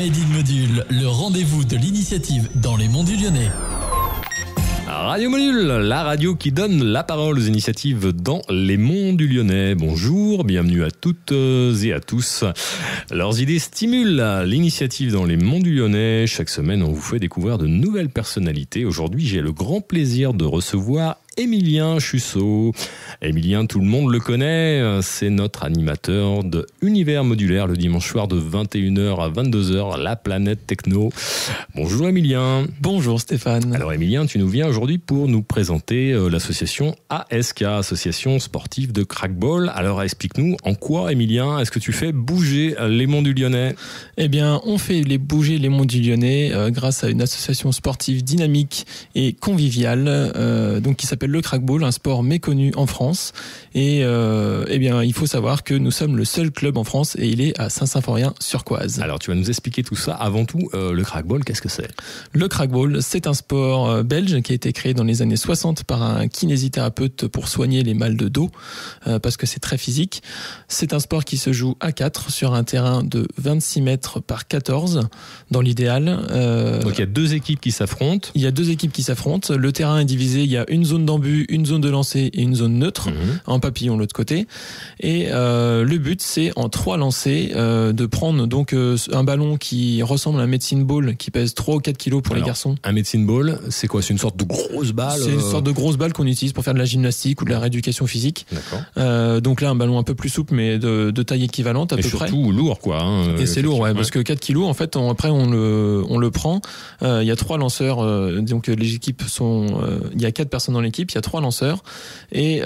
Made in Module, le rendez-vous de l'initiative dans les Monts du Lyonnais. Radio Module, la radio qui donne la parole aux initiatives dans les Monts du Lyonnais. Bonjour, bienvenue à toutes et à tous. Leurs idées stimulent l'initiative dans les Monts du Lyonnais. Chaque semaine, on vous fait découvrir de nouvelles personnalités. Aujourd'hui, j'ai le grand plaisir de recevoir Émilien Chusseau. Émilien, tout le monde le connaît, c'est notre animateur de Univers Modulaire le dimanche soir de 21h à 22h, la planète techno. Bonjour Émilien. Bonjour Stéphane. Alors Émilien, tu nous viens aujourd'hui pour nous présenter l'association ASK, Association Sportive de Crackball. Alors explique-nous en quoi, Émilien, est-ce que tu fais bouger les Monts du Lyonnais ? Eh bien, on fait bouger les Monts du Lyonnais grâce à une association sportive dynamique et conviviale donc qui s'appelle le Crackball, un sport méconnu en France. Et eh bien, il faut savoir que nous sommes le seul club en France et il est à Saint-Symphorien-sur-Coise. Alors, tu vas nous expliquer tout ça. Avant tout, le Crackball, qu'est-ce que c'est ? Le Crackball, c'est un sport belge qui a été créé dans les années 60 par un kinésithérapeute pour soigner les mal de dos, parce que c'est très physique. C'est un sport qui se joue à 4 sur un terrain de 26 mètres par 14, dans l'idéal. Donc, il y a deux équipes qui s'affrontent. Il y a deux équipes qui s'affrontent. Le terrain est divisé, il y a une zone d'embut, une zone de lancer et une zone neutre, en papillon de l'autre côté. Et le but, c'est en 3 lancers de prendre donc un ballon qui ressemble à un medicine ball qui pèse 3 ou 4 kilos pour les garçons. Un medicine ball, c'est quoi ? C'est une sorte de grosse balle ? C'est une sorte de grosse balle qu'on utilise pour faire de la gymnastique ou de la rééducation physique. D'accord. Donc là, un ballon un peu plus souple, mais de taille équivalente à peu près. Et surtout lourd, quoi. Et c'est lourd, ouais, parce que 4 kilos, en fait, après on le prend. Il y a 3 lanceurs, donc les équipes sont... il y a 4 personnes dans l'équipe, il y a 3 lanceurs. Et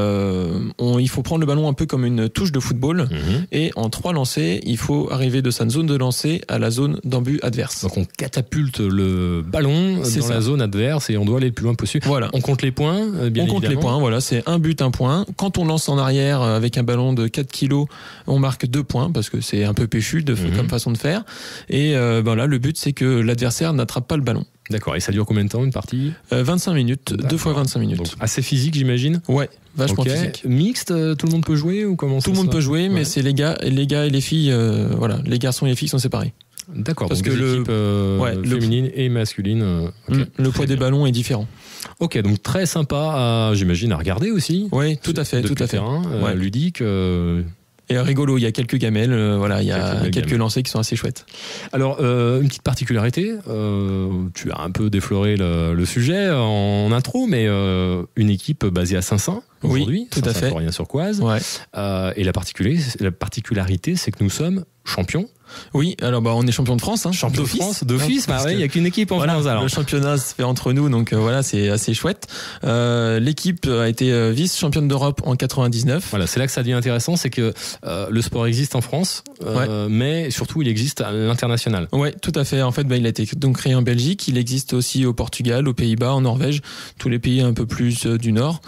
il faut prendre le ballon un peu comme une touche de football. Et en 3 lancers, il faut arriver de sa zone de lancer à la zone d'embut adverse. Donc on catapulte le ballon dans la zone adverse et on doit aller le plus loin possible. Voilà. On compte les points, bien évidemment. On compte les points, voilà, c'est un but, un point. Quand on lance en arrière avec un ballon de 4 kilos, on marque 2 points parce que c'est un peu péchu comme façon de faire. Et là, le but, c'est que l'adversaire n'attrape pas le ballon. D'accord, et ça dure combien de temps une partie ? 25 minutes, D'accord. 2 fois 25 minutes. Donc, assez physique, j'imagine ? Ouais, vachement physique. Mixte, tout le monde peut jouer ou comment Tout le monde peut jouer, mais c'est les gars et les filles, voilà, les garçons et les filles sont séparés. D'accord, parce donc que équipes féminines et masculines. Le poids des ballons est différent. Ok, donc très sympa, j'imagine, à regarder aussi. Oui, tout à fait, tout à fait. Terrain, ludique. Et rigolo, il y a quelques gamelles, il y a quelques lancers qui sont assez chouettes. Alors, une petite particularité, tu as un peu défloré le sujet en intro, mais une équipe basée à Saint-Saint aujourd'hui, tout à fait. Saint-Symphorien-sur-Coise. Ouais. Et la particularité, c'est que nous sommes champions. Oui, alors on est champion de France, champion de France, d'office. Il y a qu'une équipe en France. Alors. Le championnat se fait entre nous, donc c'est assez chouette. L'équipe a été vice-championne d'Europe en 99. Voilà, c'est là que ça devient intéressant, c'est que le sport existe en France, mais surtout il existe à l'international. Ouais, tout à fait. En fait, il a été donc créé en Belgique, il existe aussi au Portugal, aux Pays-Bas, en Norvège, tous les pays un peu plus du Nord.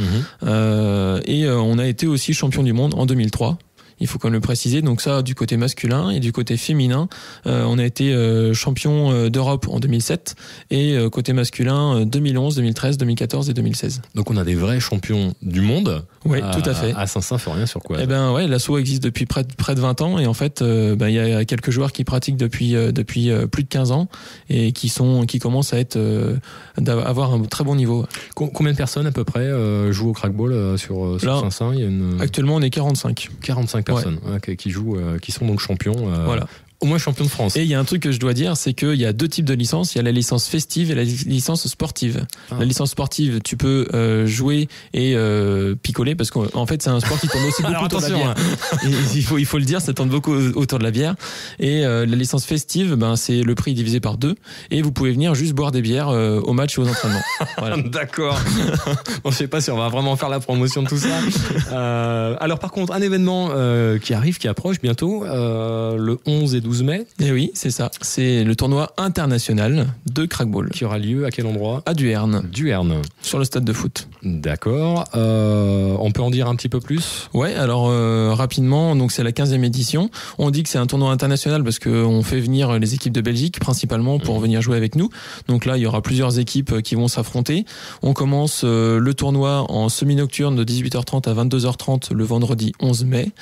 Et on a été aussi champion du monde en 2003. Il faut quand même le préciser. Donc ça, du côté masculin et du côté féminin, on a été champion d'Europe en 2007 et côté masculin 2011, 2013, 2014 et 2016. Donc on a des vrais champions du monde. Oui, tout à fait. À Saint-Symphorien-sur-Coise. Eh ben ouais, l'asso existe depuis près de 20 ans et en fait, il y a quelques joueurs qui pratiquent depuis plus de 15 ans et qui commencent à avoir un très bon niveau. Combien de personnes à peu près jouent au crackball sur Saint-Saint ? Actuellement, on est 45. 45 personnes qui jouent, qui sont donc champions. Voilà. Au moins champion de France. Et il y a un truc que je dois dire, c'est qu'il y a 2 types de licences. Il y a la licence festive et la licence sportive. La licence sportive, tu peux jouer et picoler parce qu'en fait c'est un sport qui tourne aussi beaucoup autour de la bière. Il faut le dire, ça tourne beaucoup autour de la bière. Et la licence festive, c'est le prix divisé par 2 et vous pouvez venir juste boire des bières au match et aux entraînements. Voilà. D'accord. Bon, je sais pas si on va vraiment faire la promotion de tout ça. Alors par contre, un événement qui approche bientôt, le 11 et 12 mai. Et oui, c'est ça. C'est le tournoi international de crackball. Qui aura lieu à quel endroit ? À Duerne. Duerne. Sur le stade de foot. D'accord. On peut en dire un petit peu plus ? Ouais, alors rapidement, donc c'est la 15e édition. On dit que c'est un tournoi international parce qu'on fait venir les équipes de Belgique principalement pour venir jouer avec nous. Donc là, il y aura plusieurs équipes qui vont s'affronter. On commence le tournoi en semi-nocturne de 18h30 à 22h30 le vendredi 11 mai.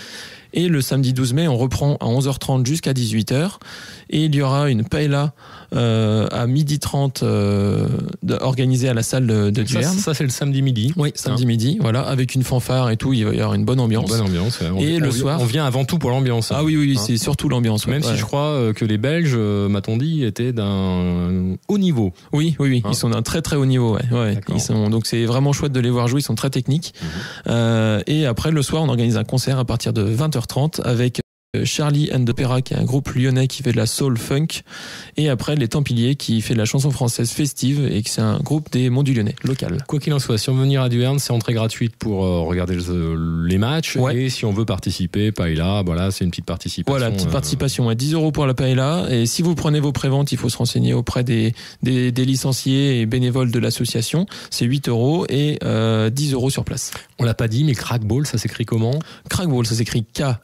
Et le samedi 12 mai, on reprend à 11h30 jusqu'à 18h. Et il y aura une paella à 12h30 organisée à la salle de Duerne. Ça, c'est le samedi midi. Oui, samedi midi, voilà, avec une fanfare et tout, il va y avoir une bonne ambiance. Une bonne ambiance. Et le soir, on vient avant tout pour l'ambiance. Ah oui, c'est surtout l'ambiance. Même si je crois que les Belges, m'a-t-on dit, étaient d'un haut niveau. Oui, ils sont d'un très très haut niveau. Ouais. Donc c'est vraiment chouette de les voir jouer, ils sont très techniques. Et après, le soir, on organise un concert à partir de 20h30 avec Charlie and the Pera, qui est un groupe lyonnais qui fait de la soul funk, et après les Templiers qui fait de la chanson française festive, et que c'est un groupe des Monts du Lyonnais local. Quoi qu'il en soit, si on veut venir à Duerne, c'est entrée gratuite pour regarder les matchs, et si on veut participer, paella, voilà, c'est une petite participation. Voilà, petite participation, 10 € pour la paella, et si vous prenez vos préventes, il faut se renseigner auprès des licenciés et bénévoles de l'association, c'est 8 € et 10 € sur place. On l'a pas dit, mais Crackball, ça s'écrit comment? Crackball, ça s'écrit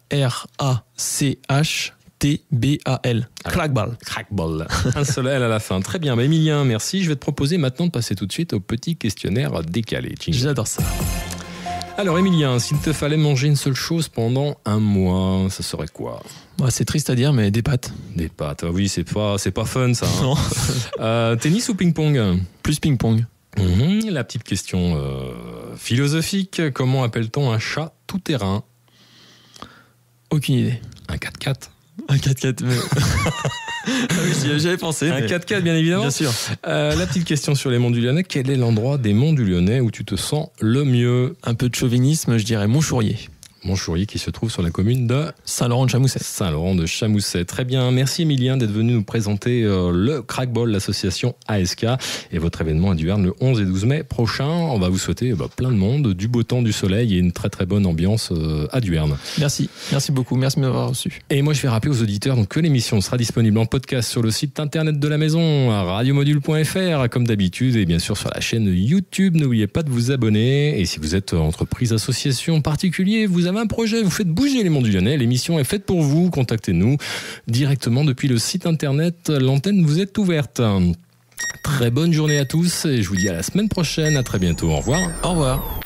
K-R-A-C-H-T-B-A-L. Crackball. Crackball. Un seul L à la fin. Très bien. Émilien, merci. Je vais te proposer maintenant de passer tout de suite au petit questionnaire décalé. J'adore ça. Alors, Émilien, s'il te fallait manger une seule chose pendant un mois, ça serait quoi? C'est triste à dire, mais des pâtes. Des pâtes. Oui, c'est pas fun, ça. Hein. Non. Tennis ou ping-pong? Plus ping-pong. La petite question philosophique. Comment appelle-t-on un chat tout-terrain? Aucune idée. Un 4x4. Un 4x4. Mais... oui, j'y avais pensé. Un 4x4, bien évidemment. Bien sûr. La petite question sur les Monts du Lyonnais. Quel est l'endroit des Monts du Lyonnais où tu te sens le mieux? Un peu de chauvinisme, je dirais Montchourier. Montchourier qui se trouve sur la commune de Saint-Laurent-de-Chamousset. Saint-Laurent-de-Chamousset. Très bien. Merci Émilien d'être venu nous présenter le Crackball, l'association ASK, et votre événement à Duerne le 11 et 12 mai prochain. On va vous souhaiter plein de monde, du beau temps, du soleil et une très très bonne ambiance à Duerne. Merci beaucoup. Merci de m'avoir reçu. Et moi je vais rappeler aux auditeurs que l'émission sera disponible en podcast sur le site internet de la maison, à radiomodule.fr comme d'habitude, et bien sûr sur la chaîne YouTube. N'oubliez pas de vous abonner. Et si vous êtes entreprise, association, particulier, vous avez un projet, vous faites bouger les Monts du Lyonnais, l'émission est faite pour vous, contactez-nous directement depuis le site internet, l'antenne vous est ouverte. Très bonne journée à tous et je vous dis à la semaine prochaine, à très bientôt, au revoir. Au revoir.